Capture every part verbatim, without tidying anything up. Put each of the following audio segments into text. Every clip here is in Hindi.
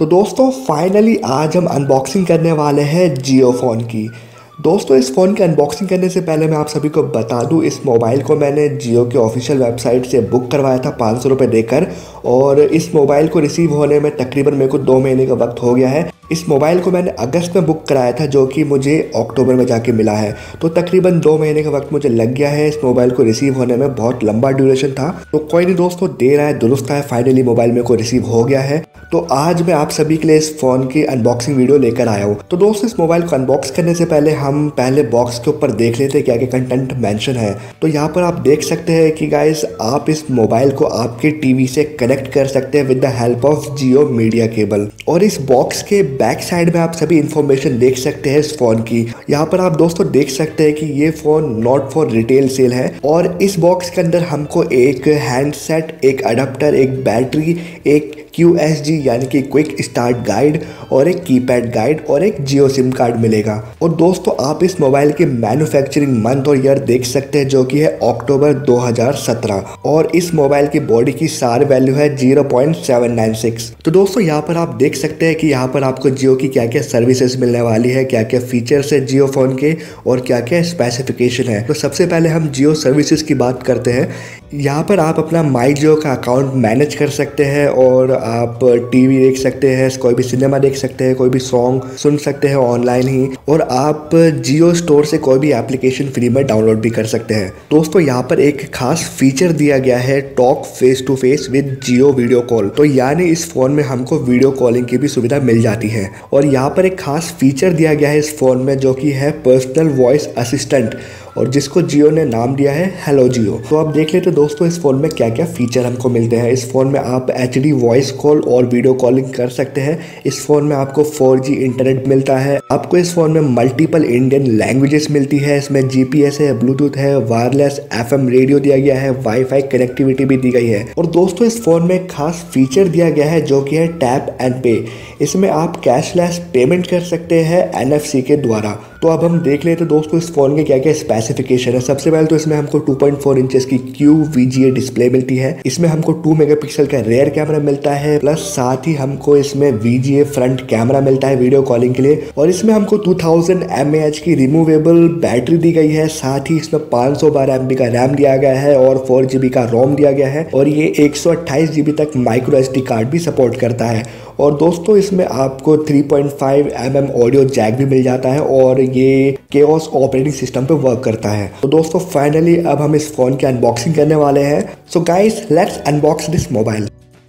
तो दोस्तों फाइनली आज हम अनबॉक्सिंग करने वाले हैं जियो फ़ोन की। दोस्तों इस फ़ोन की अनबॉक्सिंग करने से पहले मैं आप सभी को बता दूं, इस मोबाइल को मैंने जियो के ऑफिशियल वेबसाइट से बुक करवाया था पाँच सौ रुपये देकर, और इस मोबाइल को रिसीव होने में तकरीबन मेरे को दो महीने का वक्त हो गया है। इस मोबाइल को मैंने अगस्त में बुक कराया था, जो कि मुझे अक्टूबर में जाके मिला है, तो तकरीबन दो महीने का वक्त मुझे लग गया है इस मोबाइल को रिसीव होने में। बहुत लंबा ड्यूरेशन था, तो कोई नहीं दोस्तों, देर आए दुरुस्त आए, फाइनली मोबाइल मेरे को रिसीव हो गया है। तो आज मैं आप सभी के लिए इस फ़ोन की अनबॉक्सिंग वीडियो लेकर आया हूँ। तो दोस्तों इस मोबाइल को अनबॉक्स करने से पहले हम पहले बॉक्स के ऊपर देख लेते हैं क्या क्या कंटेंट मेंशन है। तो यहाँ पर आप देख सकते हैं कि गाइस आप इस मोबाइल को आपके टीवी से कनेक्ट कर सकते हैं with the help of Jio media cable. और इस बॉक्स के बैक साइड में आप सभी इंफॉर्मेशन देख सकते हैं इस फ़ोन की। यहाँ पर आप दोस्तों देख सकते हैं कि ये phone not for retail sale है, और इस बॉक्स के अंदर हमको एक हैंडसेट, एक अडाप्टर, एक बैटरी, एक क्यू एस जी यानी कि क्विक स्टार्ट गाइड, और एक कीपैड गाइड और एक जियो सिम कार्ड मिलेगा। और दोस्तों आप इस मोबाइल के मैन्युफैक्चरिंग मंथ और ईयर देख सकते हैं, जो कि है अक्टूबर दो हज़ार सत्रह, और इस मोबाइल की बॉडी की सार वैल्यू है zero point seven nine six. तो दोस्तों यहाँ पर आप देख सकते हैं कि यहाँ पर आपको जियो की क्या क्या सर्विसेज मिलने वाली है, क्या क्या फीचर्स है जियो फ़ोन के, और क्या क्या स्पेसिफिकेशन है। तो सबसे पहले हम जियो सर्विसेज की बात करते हैं। यहाँ पर आप अपना माई जियो का अकाउंट मैनेज कर सकते हैं, और आप टीवी देख सकते हैं, कोई भी सिनेमा देख सकते हैं, कोई भी सॉन्ग सुन सकते हैं ऑनलाइन ही, और आप जियो स्टोर से कोई भी एप्लीकेशन फ्री में डाउनलोड भी कर सकते हैं। दोस्तों यहाँ पर एक खास फीचर दिया गया है, talk face to face with Jio video call. तो यानी इस फ़ोन में हमको वीडियो कॉलिंग की भी सुविधा मिल जाती है। और यहाँ पर एक खास फीचर दिया गया है इस फ़ोन में, जो कि है पर्सनल वॉइस असिस्टेंट, और जिसको जियो ने नाम दिया है हेलो जियो। तो आप देख लेते दोस्तों इस फ़ोन में क्या क्या फीचर हमको मिलते हैं। इस फ़ोन में आप एच डी वॉइस कॉल और वीडियो कॉलिंग कर सकते हैं। इस फ़ोन में आपको फोर जी इंटरनेट मिलता है। आपको इस फ़ोन में मल्टीपल इंडियन लैंग्वेजेस मिलती है। इसमें जी पी एस है, ब्लूटूथ है, वायरलेस एफ एम रेडियो दिया गया है, वाईफाई कनेक्टिविटी भी दी गई है। और दोस्तों इस फ़ोन में खास फीचर दिया गया है, जो कि है टैप एंड पे। इसमें आप कैशलेस पेमेंट कर सकते हैं एन एफ सी के द्वारा। तो अब हम देख लेते दोस्तों इस फ़ोन के क्या क्या स्पेसिफिकेशन है। सबसे पहले तो इसमें हमको टू पॉइंट फोर इंचेस की Q V G A display मिलती है। इसमें हमको टू मेगापिक्सल का रेयर कैमरा मिलता है, प्लस साथ ही हमको इसमें V G A front camera मिलता है वीडियो कॉलिंग के लिए। और इसमें हमको two thousand M A H की रिमूवेबल बैटरी दी गई है। साथ ही इसमें पाँच सौ बारह एम बी का रैम दिया गया है, और फोर जी बी का रोम दिया गया है, और ये एक सौ अट्ठाईस जी बी तक माइक्रो एस डी कार्ड भी सपोर्ट करता है। और दोस्तों इसमें आपको three point five M m audio jack भी मिल जाता है, और ये केओस ऑपरेटिंग सिस्टम पे वर्क करता है। तो दोस्तों फाइनली अब हम इस फ़ोन की अनबॉक्सिंग करने वाले हैं। So guys let's unbox this mobile.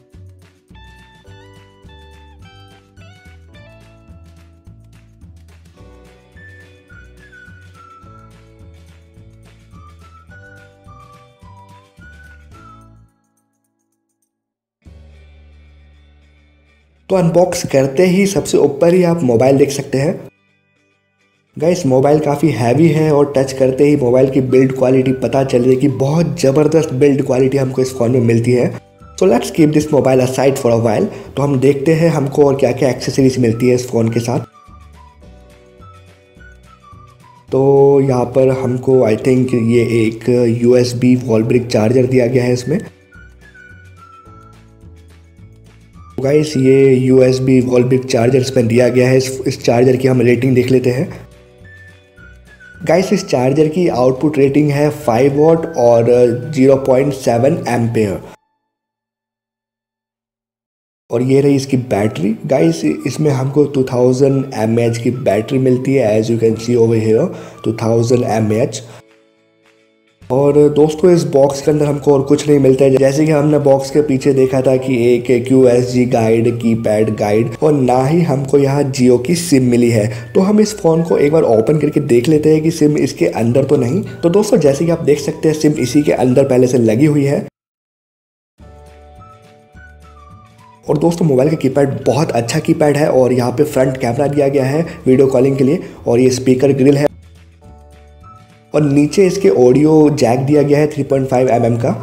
तो अनबॉक्स करते ही सबसे ऊपर ही आप मोबाइल देख सकते हैं। गाइस मोबाइल काफ़ी हैवी है, और टच करते ही मोबाइल की बिल्ड क्वालिटी पता चल रही है कि बहुत ज़बरदस्त बिल्ड क्वालिटी हमको इस फ़ोन में मिलती है। So let's keep this mobile aside for a while. तो हम देखते हैं हमको और क्या क्या एक्सेसरीज मिलती है इस फ़ोन के साथ। तो यहाँ पर हमको आई थिंक ये एक U S B wall brick charger दिया गया है इसमें। गाइस ये U S B wall brick charger इसमें दिया गया है। इस, इस चार्जर की हम रेटिंग देख लेते हैं। गाइस इस चार्जर की आउटपुट रेटिंग है फाइव वॉट और ज़ीरो पॉइंट सेवन एम्पेयर। और ये रही इसकी बैटरी। गाइस इसमें हमको two thousand M A H की बैटरी मिलती है, as you can see over here two thousand M A H. और दोस्तों इस बॉक्स के अंदर हमको और कुछ नहीं मिलता है। जैसे कि हमने बॉक्स के पीछे देखा था कि एक Q S G guide, keypad guide, और ना ही हमको यहाँ जियो की सिम मिली है। तो हम इस फ़ोन को एक बार ओपन करके देख लेते हैं कि सिम इसके अंदर तो नहीं। तो दोस्तों जैसे कि आप देख सकते हैं सिम इसी के अंदर पहले से लगी हुई है। और दोस्तों मोबाइल का कीपैड बहुत अच्छा कीपैड है, और यहाँ पे फ्रंट कैमरा दिया गया है वीडियो कॉलिंग के लिए, और ये स्पीकर ग्रिल है, और नीचे इसके ऑडियो जैक दिया गया है three point five M M का।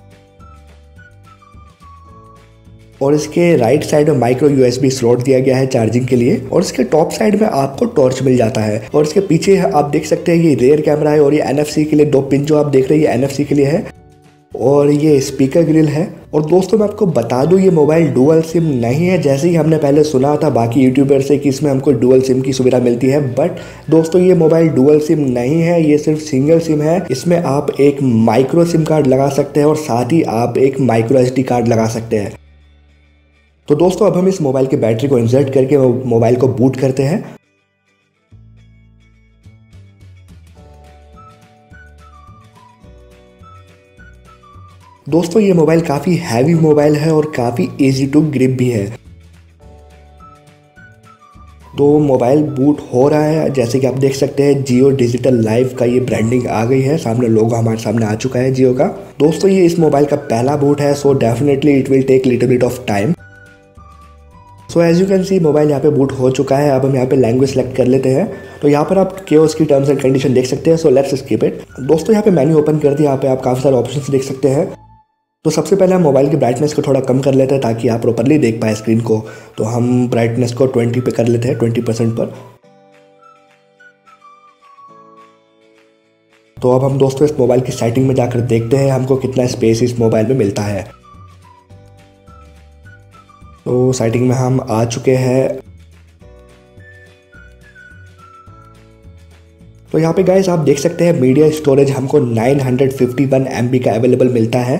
और इसके राइट साइड में माइक्रो यूएसबी स्लॉट दिया गया है चार्जिंग के लिए, और इसके टॉप साइड में आपको टॉर्च मिल जाता है। और इसके पीछे आप देख सकते हैं ये रेयर कैमरा है, और ये एनएफसी के लिए दो पिन जो आप देख रहे हैं ये एनएफसी के लिए है। और ये स्पीकर ग्रिल है। और दोस्तों मैं आपको बता दूं ये मोबाइल डुअल सिम नहीं है, जैसे ही हमने पहले सुना था बाकी यूट्यूबर से कि इसमें हमको डुअल सिम की सुविधा मिलती है। बट दोस्तों ये मोबाइल डुअल सिम नहीं है, ये सिर्फ सिंगल सिम है। इसमें आप एक माइक्रो सिम कार्ड लगा सकते हैं और साथ ही आप एक माइक्रो एस डी कार्ड लगा सकते हैं। तो दोस्तों अब हम इस मोबाइल की बैटरी को इंसर्ट करके मोबाइल को बूट करते हैं। दोस्तों ये मोबाइल काफ़ी हैवी मोबाइल है और काफ़ी इजी टू ग्रिप भी है। तो मोबाइल बूट हो रहा है, जैसे कि आप देख सकते हैं जियो डिजिटल लाइफ का ये ब्रांडिंग आ गई है, सामने लोगो हमारे सामने आ चुका है जियो का। दोस्तों ये इस मोबाइल का पहला बूट है, so definitely it will take little bit of time. So as you can see mobile यहाँ पे बूट हो चुका है। अब हम यहाँ पे लैंग्वेज सेलेक्ट कर लेते हैं। तो यहाँ पर आप केओस की टर्म्स एंड कंडीशन देख सकते हैं, सो लेट्स स्किप इट। दोस्तों यहाँ पे मेन्यू ओपन कर दिया, यहाँ पे आप काफ़ी सारे ऑप्शंस देख सकते हैं। तो सबसे पहले हम मोबाइल की ब्राइटनेस को थोड़ा कम कर लेते हैं ताकि आप प्रॉपर्ली देख पाए स्क्रीन को। तो हम ब्राइटनेस को ट्वेंटी पे कर लेते हैं, ट्वेंटी परसेंट पर। तो अब हम दोस्तों इस मोबाइल की सेटिंग में जाकर देखते हैं हमको कितना स्पेस इस मोबाइल में मिलता है। तो सेटिंग में हम आ चुके हैं। तो यहाँ पे गाइस आप देख सकते हैं मीडिया स्टोरेज हमको nine hundred fifty one M B का अवेलेबल मिलता है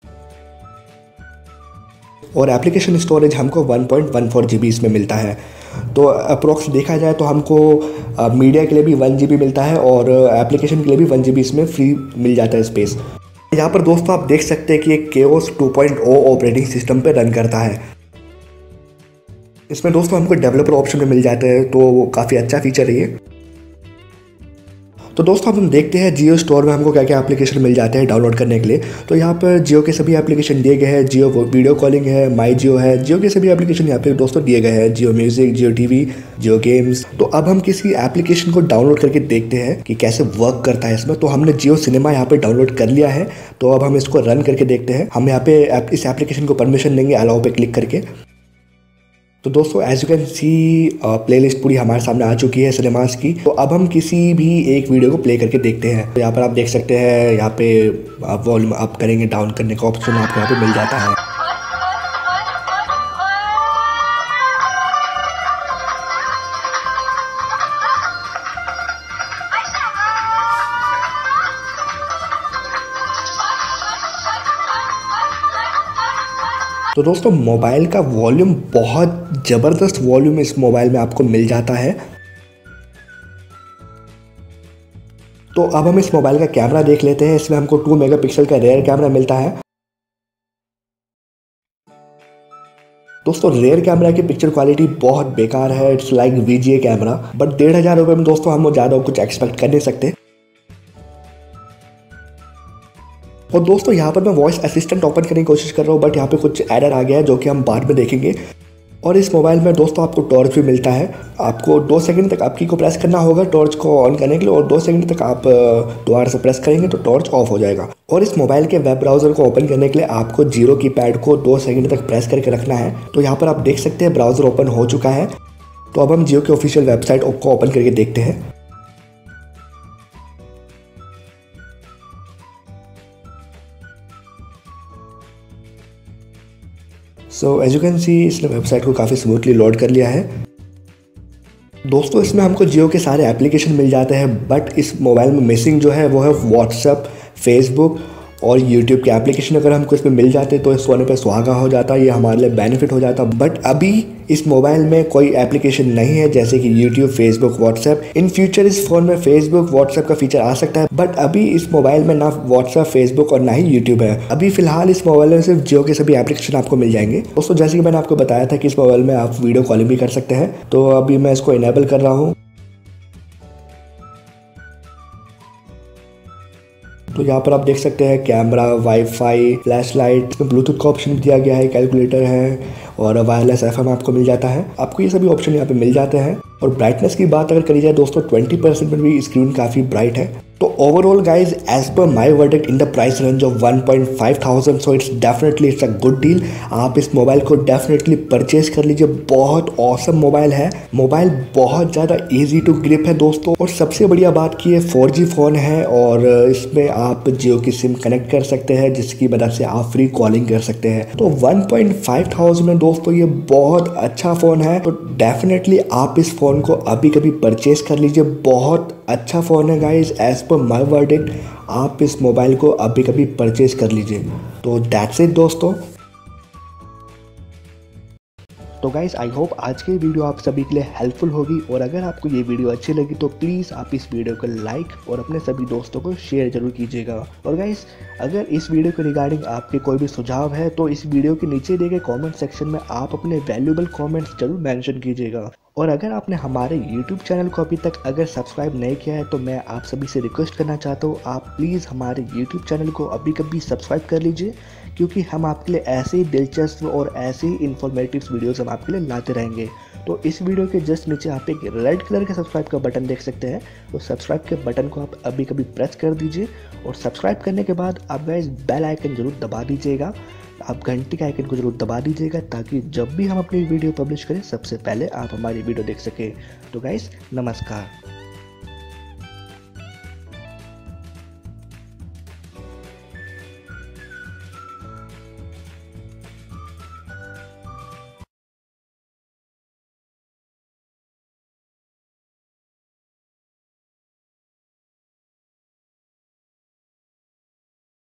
और एप्लीकेशन स्टोरेज हमको one point one four G B इसमें मिलता है। तो अप्रोक्स देखा जाए तो हमको मीडिया के लिए भी वन जी बी मिलता है और एप्लीकेशन के लिए भी वन जी बी इसमें फ्री मिल जाता है स्पेस। यहाँ पर दोस्तों आप देख सकते हैं कि एक KaiOS two point O operating system पे रन करता है। इसमें दोस्तों हमको डेवलपर ऑप्शन में मिल जाते हैं, तो काफ़ी अच्छा फीचर है ये। तो दोस्तों अब हम देखते हैं जियो स्टोर में हमको क्या क्या एप्लीकेशन मिल जाते हैं डाउनलोड करने के लिए। तो यहाँ पर जियो के सभी एप्लीकेशन दिए गए हैं। जियो वीडियो कॉलिंग है, माई जियो है, जियो के सभी एप्लीकेशन यहाँ पे दोस्तों दिए गए हैं। Jio music, Jio TV, Jio games. तो अब हम किसी एप्लीकेशन को डाउनलोड करके देखते हैं कि कैसे वर्क करता है इसमें। तो हमने जियो सिनेमा यहाँ पे डाउनलोड कर लिया है, तो अब हम इसको रन करके देखते हैं। हम यहाँ पे इस एप्लीकेशन को परमिशन देंगे अलाउ पे क्लिक करके। तो दोस्तों as you can see playlist पूरी हमारे सामने आ चुकी है सिनेमास की। तो अब हम किसी भी एक वीडियो को प्ले करके देखते हैं। तो यहाँ पर आप देख सकते हैं, यहाँ पे आप वॉल्यूम अप करेंगे, डाउन करने का ऑप्शन आपको यहाँ पे मिल जाता है। तो दोस्तों मोबाइल का वॉल्यूम बहुत ज़बरदस्त वॉल्यूम इस मोबाइल में आपको मिल जाता है। तो अब हम इस मोबाइल का कैमरा देख लेते हैं। इसमें हमको टू मेगापिक्सल का रेयर कैमरा मिलता है। दोस्तों रेयर कैमरा की पिक्चर क्वालिटी बहुत बेकार है, it's like V G A camera. But डेढ़ हज़ार रुपये में दोस्तों हम ज़्यादा कुछ एक्सपेक्ट कर नहीं सकते। और दोस्तों यहाँ पर मैं वॉइस असिस्टेंट ओपन करने की कोशिश कर रहा हूँ, बट यहाँ पे कुछ एरर आ गया है जो कि हम बाद में देखेंगे। और इस मोबाइल में दोस्तों आपको टॉर्च भी मिलता है। आपको दो सेकंड तक आपकी को प्रेस करना होगा टॉर्च को ऑन करने के लिए, और दो सेकंड तक आप दोबारा से प्रेस करेंगे तो टॉर्च ऑफ हो जाएगा। और इस मोबाइल के वेब ब्राउज़र को ओपन करने के लिए आपको जीरो की पैड को दो सेकंड तक प्रेस करके रखना है। तो यहाँ पर आप देख सकते हैं ब्राउज़र ओपन हो चुका है। तो अब हम जियो की ऑफिशियल वेबसाइट को ओपन करके देखते हैं। So as you can see इसने वेबसाइट को काफ़ी स्मूथली लोड कर लिया है। दोस्तों इसमें हमको जियो के सारे एप्लीकेशन मिल जाते हैं, बट इस मोबाइल में मिसिंग जो है वो है व्हाट्सएप, फेसबुक और यूट्यूब के एप्लीकेशन। अगर हमको इसमें मिल जाते तो इस सोने पे सुहागा हो जाता, ये हमारे लिए बेनिफिट हो जाता। बट अभी इस मोबाइल में कोई एप्लीकेशन नहीं है जैसे कि YouTube, Facebook, WhatsApp. In future इस फ़ोन में फेसबुक, व्हाट्सएप का फीचर आ सकता है, बट अभी इस मोबाइल में ना व्हाट्सएप, फेसबुक और ना ही यूट्यूब है। अभी फिलहाल इस मोबाइल में सिर्फ जियो के सभी एप्लीकेशन आपको मिल जाएंगे। दोस्तों जैसे कि मैंने आपको बताया था कि इस मोबाइल में आप वीडियो कॉलिंग भी कर सकते हैं, तो अभी मैं इसको इनेबल कर रहा हूँ। तो यहाँ पर आप देख सकते हैं कैमरा, वाईफाई, फ्लैश लाइट, इसमें ब्लूटूथ का ऑप्शन दिया गया है, कैलकुलेटर है और वायरलेस एफ एम आपको मिल जाता है। आपको ये सभी ऑप्शन यहाँ पे मिल जाते हैं। और ब्राइटनेस की बात अगर करी जाए दोस्तों ट्वेंटी परसेंट पर भी स्क्रीन काफ़ी ब्राइट है। तो overall guys as per my verdict in the price range of one point five thousand, so it's definitely it's a good deal. आप इस मोबाइल को डेफिनेटली परचेज कर लीजिए। बहुत ऑसम मोबाइल है। मोबाइल बहुत ज़्यादा इजी टू ग्रिप है दोस्तों, और सबसे बढ़िया बात की है फोर जी फ़ोन है और इसमें आप जियो की सिम कनेक्ट कर सकते हैं, जिसकी मदद से आप फ्री कॉलिंग कर सकते हैं। तो वन पॉइंट फाइव थाउजेंड में दोस्तों ये बहुत अच्छा फ़ोन है, तो डेफिनेटली आप इस फ़ोन को अभी कभी परचेज कर लीजिए। बहुत अच्छा फ़ोन है guys as per my verdict. आप इस मोबाइल को अभी कभी परचेज कर लीजिए। तो दैट्स इट दोस्तों। तो गाइस आई होप आज की वीडियो आप सभी के लिए हेल्पफुल होगी, और अगर आपको ये वीडियो अच्छी लगी तो प्लीज़ आप इस वीडियो को लाइक और अपने सभी दोस्तों को शेयर जरूर कीजिएगा। और गाइस अगर इस वीडियो के रिगार्डिंग आपके कोई भी सुझाव है तो इस वीडियो के नीचे दिए गए कमेंट सेक्शन में आप अपने वैल्यूएबल कमेंट्स जरूर मेंशन कीजिएगा। और अगर आपने हमारे यूट्यूब चैनल को अभी तक अगर सब्सक्राइब नहीं किया है तो मैं आप सभी से रिक्वेस्ट करना चाहता हूँ, आप प्लीज़ हमारे यूट्यूब चैनल को अभी कभी सब्सक्राइब कर लीजिए, क्योंकि हम आपके लिए ऐसे ही दिलचस्प और ऐसे ही इन्फॉर्मेटिव वीडियोस हम आपके लिए लाते रहेंगे। तो इस वीडियो के जस्ट नीचे आप एक रेड कलर के सब्सक्राइब का बटन देख सकते हैं, तो सब्सक्राइब के बटन को आप अभी कभी प्रेस कर दीजिए, और सब्सक्राइब करने के बाद आप गाइस बेल आइकन जरूर दबा दीजिएगा। आप घंटी के आइकन को जरूर दबा दीजिएगा, ताकि जब भी हम अपनी वीडियो पब्लिश करें सबसे पहले आप हमारी वीडियो देख सकें। तो गाइस नमस्कार।